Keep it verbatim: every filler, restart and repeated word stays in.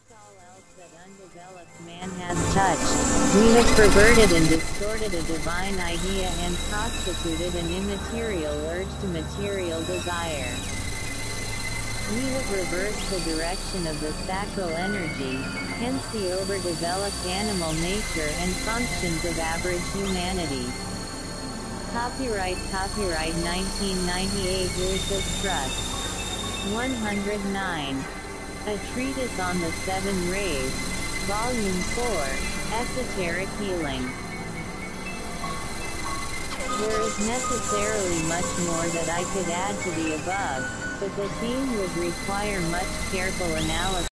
all else that undeveloped man has touched, we have perverted and distorted a divine idea and prostituted an immaterial urge to material desire. We have reversed the direction of the sacral energy, hence the overdeveloped animal nature and functions of average humanity. Copyright Copyright nineteen ninety-eight Lucis Trust. one hundred nine. A Treatise on the Seven Rays, Volume four, Esoteric Healing. There is necessarily much more that I could add to the above, but the theme would require much careful analysis.